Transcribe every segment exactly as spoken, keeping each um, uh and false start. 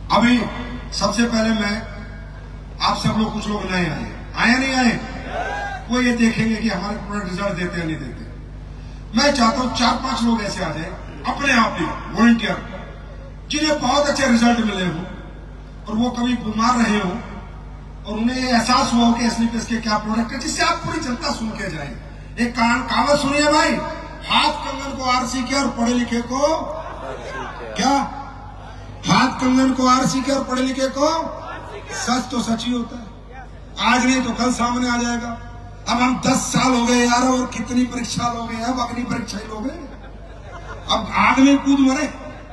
अभी सबसे पहले मैं आप सब लोग, कुछ लोग नए आए आए नहीं आए, वो ये देखेंगे कि हमारे प्रोडक्ट रिजल्ट देते हैं नहीं देते। मैं चाहता हूं चार पांच लोग ऐसे आ जाए अपने आप ही वॉलंटियर, जिन्हें बहुत अच्छे रिजल्ट मिले हो और वो कभी बीमार रहे हो और उन्हें ये एहसास हुआ हो कि एस्लीपिस के क्या प्रोडक्ट है, जिससे आप पूरी जनता सुन के जाए। एक कहावत सुनिए भाई, हाथ कंगन को आरसी के और पढ़े लिखे को क्या, हाथ कंगन को आरसी के और पढ़े लिखे को सच तो सच ही होता है, आज नहीं तो कल सामने आ जाएगा। अब हम दस साल हो गए यार, और कितनी परीक्षा लोगे, अब अग्नि परीक्षा ही लोगे, अब आग में कूद मरे,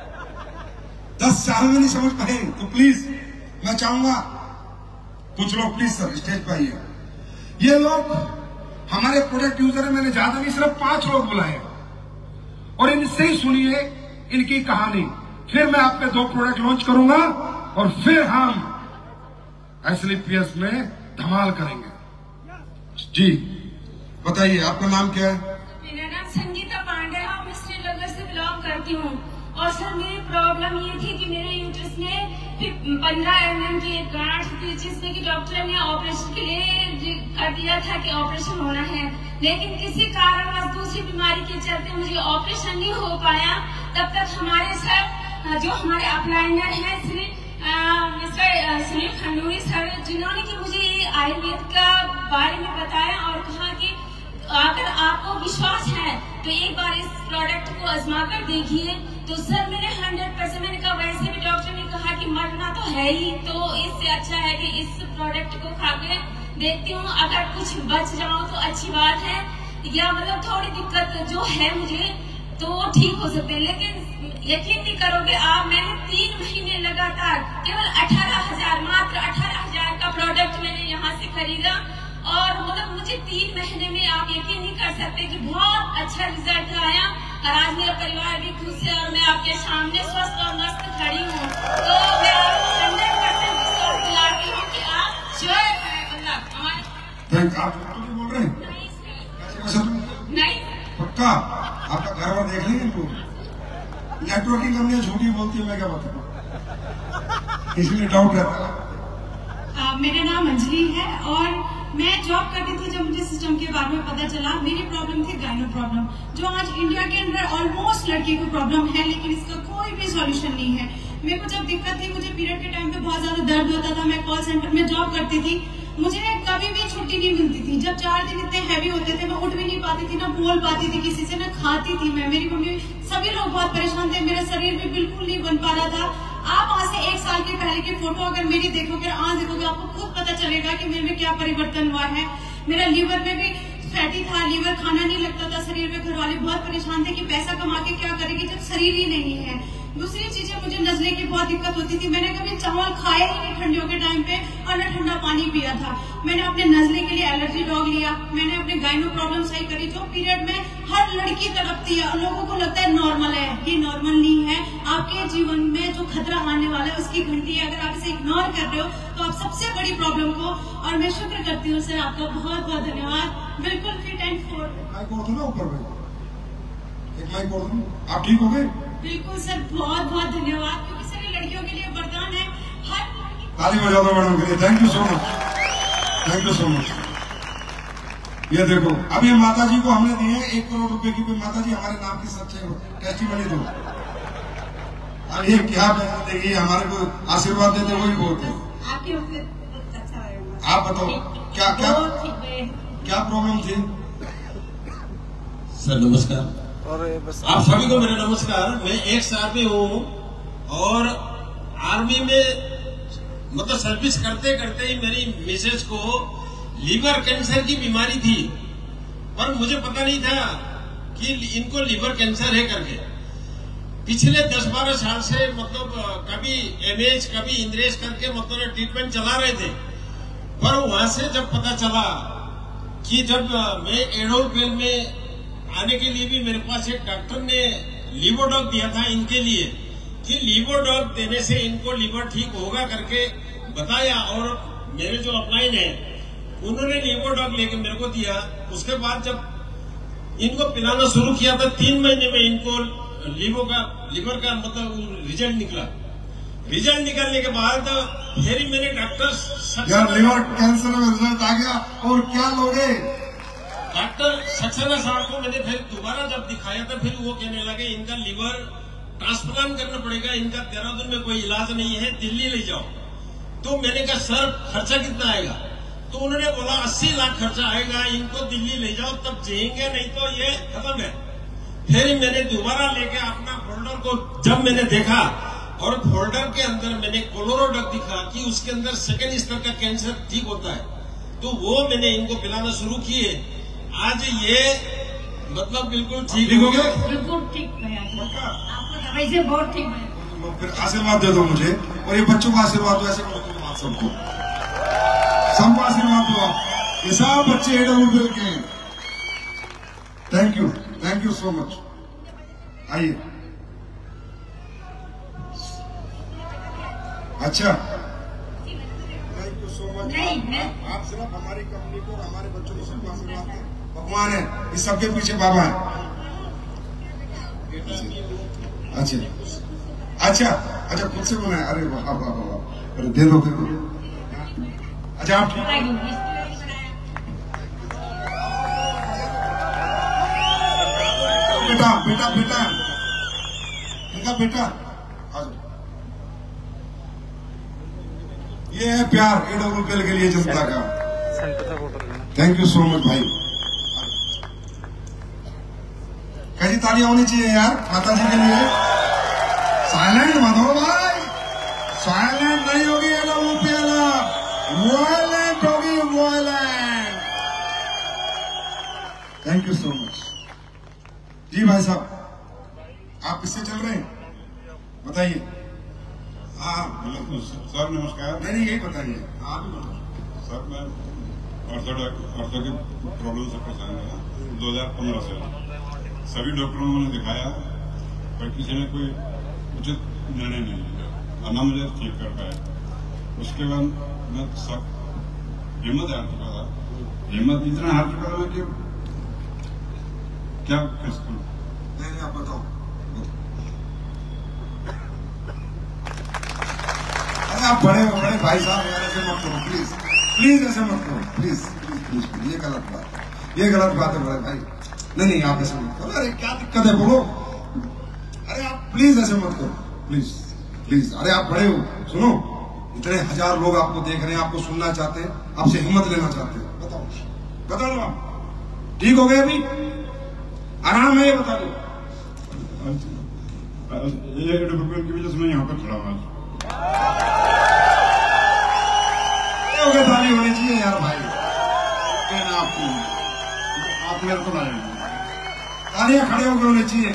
दस साल में नहीं समझ पाए। तो प्लीज मैं चाहूंगा कुछ लोग प्लीज सर स्टेज पे आइए। ये लोग हमारे प्रोडक्ट यूजर है, मैंने ज्यादा नहीं सिर्फ पांच लोग बुलाए और इनसे ही सुनिए इनकी कहानी। फिर मैं आप पे दो प्रोडक्ट लॉन्च करूंगा और फिर हम एस्लीपियस में धमाल करेंगे। जी बताइए आपका नाम क्या है? मेरा नाम संगीता पांडे है और मैं श्रीनगर से बिलोंग करती हूँ। और सर मेरी प्रॉब्लम ये थी कि मेरे यूट्रस में पंद्रह एम एम की एक गांठ थी, जिसमें कि डॉक्टर ने ऑपरेशन के लिए कर दिया था कि ऑपरेशन होना है, लेकिन किसी कारणवश दूसरी बीमारी के चलते मुझे ऑपरेशन नहीं हो पाया। तब तक हमारे सर जो हमारे अपलाइनर है श्री मिस्टर सुनील खंडूरी सर, जिन्होंने कि मुझे आयुर्वेद का बारे में बताया और कहा कि अगर आपको विश्वास है तो एक बार इस प्रोडक्ट को आजमा कर देखिए। तो सर मैंने हंड्रेड परसेंट मैंने कहा, वैसे भी डॉक्टर ने कहा कि मरना तो है ही, तो इससे अच्छा है कि इस प्रोडक्ट को खा के देखती हूँ, अगर कुछ बच जाऊं तो अच्छी बात है, या मतलब थोड़ी दिक्कत जो है मुझे तो वो ठीक हो सकते हैं। लेकिन यकीन नहीं करोगे आप, मैंने तीन महीने लगातार केवल अठारह हजार मात्र अठारह हजार का प्रोडक्ट मैंने यहाँ से खरीदा और मतलब मुझे तीन महीने में आप यकीन नहीं कर सकते कि बहुत अच्छा रिजल्ट आया। और आज मेरा परिवार भी खुश है और मैं आपके सामने स्वस्थ और मस्त खड़ी हूँ। तो मैं आपको हंड्रेड परसेंट विश्वास दिलाती हूँ कि आप जो है मतलब हमारे आप बोल रहे हैं नहीं नहीं पक्का आपका घर बार देख लेंगे इनको, नेटवर्किंग कंपनियां झूठी बोलती है, मैं क्या बताऊँ, इसलिए डाउट रहता है। मेरा नाम अंजलि है और मैं जॉब करती थी। जब मुझे सिस्टम के बारे में पता चला, मेरी प्रॉब्लम थी गायनो प्रॉब्लम, जो आज इंडिया के अंदर ऑलमोस्ट लड़की को प्रॉब्लम है, लेकिन इसका कोई भी सॉल्यूशन नहीं है। मेरे को जब दिक्कत थी, मुझे पीरियड के टाइम पे बहुत ज्यादा दर्द होता था, मैं कॉल सेंटर में जॉब करती थी, मुझे कभी भी छुट्टी नहीं मिलती थी। जब चार दिन इतने हैवी होते थे, मैं उठ भी नहीं पाती थी, ना बोल पाती थी किसी से, ना खाती थी मैं, मेरी मम्मी सभी लोग बहुत परेशान थे, मेरा शरीर भी बिल्कुल नहीं बन पा रहा था। आप आज से एक साल के पहले की फोटो अगर मेरी देखोगे, आज देखोगे, आपको खुद पता चलेगा कि मेरे में क्या परिवर्तन हुआ है। मेरा लीवर में भी फैटी था, लीवर खाना नहीं लगता था शरीर में। घर वाले बहुत परेशान थे कि पैसा कमा के क्या करेगी जब शरीर ही नहीं है। दूसरी चीजें, मुझे नजले की बहुत दिक्कत होती थी, मैंने कभी चावल खाया ही नहीं ठंडियों के टाइम पे और न ठंडा पानी पिया था। मैंने अपने नजले के लिए एलर्जी डॉग लिया, मैंने अपने गायनो प्रॉब्लम सही करी, जो पीरियड में हर लड़की तड़पती है और लोगों को लगता है नॉर्मल है, ये नॉर्मल नहीं है। आपके जीवन में जो खतरा आने वाला है उसकी घंटी है, अगर आप इसे इग्नोर कर रहे हो तो आप सबसे बड़ी प्रॉब्लम को, और मैं शुक्र करती हूँ सर आपका बहुत बहुत धन्यवाद। बिल्कुल फिट एंड फोर आप ठीक हो गए? बिल्कुल सर, बहुत बहुत धन्यवाद, क्योंकि सर ये लड़कियों के लिए वरदान है। हर ताली बजा दो मैडम के लिए, thank you so much, thank you so much. ये देखो, अभी माता जी को हमने दिए एक करोड़ रुपए की, माता जी हमारे नाम की सच्चे टेस्टिमनी दो। अब ये क्या देगी, हमारे को आशीर्वाद देते वही बोलते। आप बताओ क्या क्या क्या प्रॉब्लम थी? सर नमस्कार, आप सभी को मेरा नमस्कार। मैं एक्स आर्मी हूँ और आर्मी में मतलब सर्विस करते करते ही मेरी मिसेज को लीवर कैंसर की बीमारी थी, पर मुझे पता नहीं था कि इनको लीवर कैंसर है करके। पिछले दस बारह साल से मतलब कभी एमएच कभी इंद्रेश करके मतलब ट्रीटमेंट चला रहे थे, पर वहां से जब पता चला कि जब मैं एडोलपेल में आने के लिए भी मेरे पास एक डॉक्टर ने लीवोडॉग दिया था इनके लिए, कि लीवोडॉग देने से इनको लीवर ठीक होगा करके बताया, और मेरे जो अपलाइन है उन्होंने लीवोडॉग लेके मेरे को दिया। उसके बाद जब इनको पिलाना शुरू किया था, तीन महीने में इनको लीवर का लीवर का मतलब रिजल्ट निकला। रिजल्ट निकलने के बाद फिर मैंने डॉक्टर यार लिवर कैंसर में रिजल्ट आ गया और क्या लोगे। डॉक्टर सक्सेना साहब को मैंने फिर दोबारा जब दिखाया था, फिर वो कहने लगे इनका लिवर ट्रांसप्लांट करना पड़ेगा, इनका देहरादून में कोई इलाज नहीं है, दिल्ली ले जाओ। तो मैंने कहा सर खर्चा कितना आएगा? तो उन्होंने बोला अस्सी लाख खर्चा आएगा, इनको दिल्ली ले जाओ तब जिएंगे, नहीं तो ये खत्म है। फिर मैंने दोबारा लेके अपना फोल्डर को जब मैंने देखा और फोल्डर के अंदर मैंने कोलोरोडक दिखा कि उसके अंदर सेकेंड स्तर का कैंसर ठीक होता है, तो वो मैंने इनको पिलाना शुरू किए। आज ये मतलब बिल्कुल ठीक हो गया, बिल्कुल ठीक है, आपको दवाई से बहुत ठीक है। फिर आशीर्वाद दे दो मुझे, और ये बच्चों को आशीर्वाद दो, ऐसे सबको सबको आशीर्वाद दो आप। ये सब बच्चे एडब्ल्यू के हैं। Thank you, thank you so much. आइए। अच्छा, थैंक यू सो मच। आप सिर्फ हमारी कंपनी को और हमारे बच्चों को सबको आशीर्वाद दें। भगवान है, इस सबके पीछे बाबा है। अच्छा अच्छा अच्छा, खुद से बनाया? अरे वाह वाह वाह वाह, अरे दे दो दे दो। अच्छा आप बेटा बेटा बेटा इनका बेटा आ जाओ। ये है प्यार एडब्ल्यूपीएल के लिए जनता का। थैंक यू सो मच भाई। कैसी तालियां होनी चाहिए यार माता जी के लिए। साइलेंट मत हो भाई, साइलेंट नहीं होगी एडब्ल्यूपीएल, वायलेंट होगी violent. Thank you so much जी। भाई साहब आप किससे चल रहे हैं बताइए? हाँ सर नमस्कार। नहीं नहीं यही बताइए, आप ही बताइए। सर मैं ऑर्थो की प्रॉब्लम से परेशान था दो हजार पंद्रह से। सभी डॉक्टरों को मैंने दिखाया पर किसी ने कोई उचित निर्णय नहीं लिया और ना मुझे ठीक कर पाया। उसके बाद मैं सब हिम्मत हार चुका था, हिम्मत इतना हार चुका था कि क्या कर सकूं। नहीं नहीं आप बताओ। अरे आप बड़े बड़े भाई साहब यार ऐसे मत करो प्लीज, प्लीज ऐसे मत करो प्लीज प्लीज प्लीज। ये गलत बात है, ये गलत बात है बड़े भाई। नहीं नहीं आप ऐसे मत करो। अरे क्या दिक्कत है बोलो। अरे आप प्लीज ऐसे मत करो प्लीज प्लीज। अरे आप बड़े हो, सुनो, इतने हजार लोग आपको देख रहे हैं, आपको सुनना चाहते हैं, आपसे हिम्मत लेना चाहते हैं। बताओ बता दो आप ठीक हो गए? अभी आराम है ये बता दो। एक डेवलपमेंट की वजह से मैं यहाँ पर खड़ा हूँ। हो गए ताली होनी चाहिए यार भाई। आप आप मेरे को लाए तालियां खड़े होकर होने चाहिए।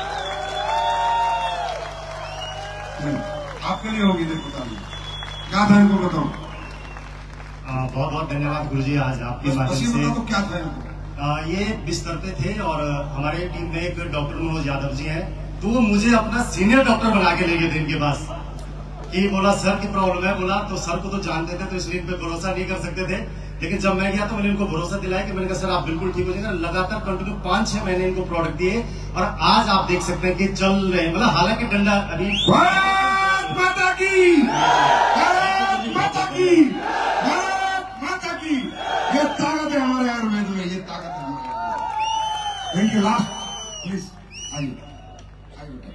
आपके लिए होगी देखो ताली। क्या था इनको बताओ। बहुत बहुत धन्यवाद गुरुजी आज आपके माध्यम से। तो क्या था इनको? आ, ये बिस्तर पे थे और हमारे टीम में एक डॉक्टर मनोज यादव जी हैं, तो वो मुझे अपना सीनियर डॉक्टर बना के ले गए थे इनके पास। कि बोला सर की प्रॉब्लम है, बोला तो सर को तो जानते थे तो इसलिए इन पे भरोसा नहीं कर सकते थे, लेकिन जब मैं गया तो मैंने इनको भरोसा दिलाया कि मैंने कहा सर आप बिल्कुल ठीक हो जाएगा। लगातार कंटिन्यू पांच छह महीने इनको प्रोडक्ट दिए और आज आप देख सकते हैं कि चल रहे हैं। मतलब हालांकि डंडा अभी माता की माता की माता की, ये ताकत है हमारे आयुर्वेद में, ये ताकत है हमारे। Thank you. लास्ट प्लीज आइए आइए।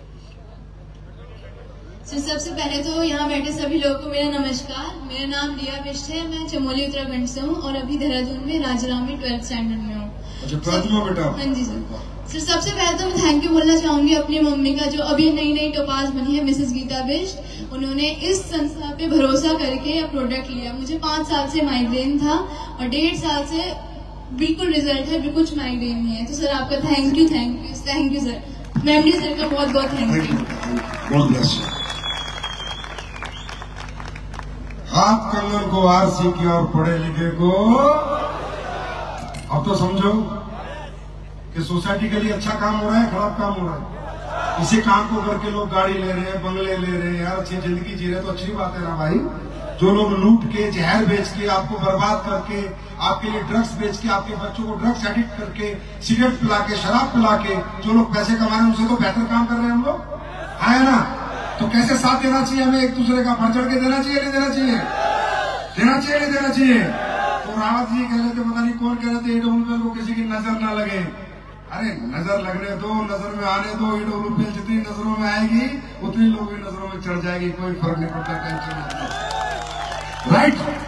सर सबसे पहले तो यहाँ बैठे सभी लोगों को मेरा नमस्कार। मेरा नाम रिया बिष्ट है, मैं चमोली उत्तराखंड से हूँ और अभी देहरादून में राजाराम में ट्वेल्थ स्टैंडर्ड में हूँ। अच्छा ट्वेल्थ में बेटा? हाँ जी सर। सर सबसे पहले तो मैं थैंक यू बोलना चाहूंगी अपनी मम्मी का, जो अभी नई नई टोपाज बनी है, मिसेस गीता बिष्ट। उन्होंने इस संस्था पे भरोसा करके यह प्रोडक्ट लिया। मुझे पाँच साल से माइग्रेन था और डेढ़ साल से बिल्कुल रिजल्ट है, बिल्कुल कुछ माइग्रेन नहीं है। तो सर आपका thank you thank you thank you sir. मेमरी सर का बहुत बहुत thank you. God bless you. हाथ कंगन को आरसी की और पढ़े लिखे को अब तो समझो कि सोसाइटी के लिए अच्छा काम हो रहा है खराब काम हो रहा है। इसी काम को करके लोग गाड़ी ले रहे हैं, बंगले ले रहे हैं, यार अच्छी जिंदगी जी रहे हैं तो अच्छी बात है ना भाई। जो लोग लूट के, जहर बेच के, आपको बर्बाद करके, आपके लिए ड्रग्स बेच के, आपके बच्चों को ड्रग्स एडिक्ट करके, सिगरेट पिला के, शराब पिला के जो लोग पैसे कमा रहे हैं उनसे तो बेहतर काम कर रहे हैं हम लोग, है ना? तो कैसे साथ देना चाहिए हमें, एक दूसरे का बढ़ चढ़ के देना चाहिए नहीं देना चाहिए, देना चाहिए नहीं देना चाहिए। तो रावत जी कह रहे थे, पता नहीं कौन कह रहे थे, ईडब्ल्यूपीएल को किसी की नजर ना लगे। अरे नजर लगने दो, नजर में आने दो, ईडब्ल्यूपीएल जितनी नजरों में आएगी उतनी लोगों की नजरों में चढ़ जाएगी, कोई फर्क नहीं पड़ता, टेंशन नहीं। राइट।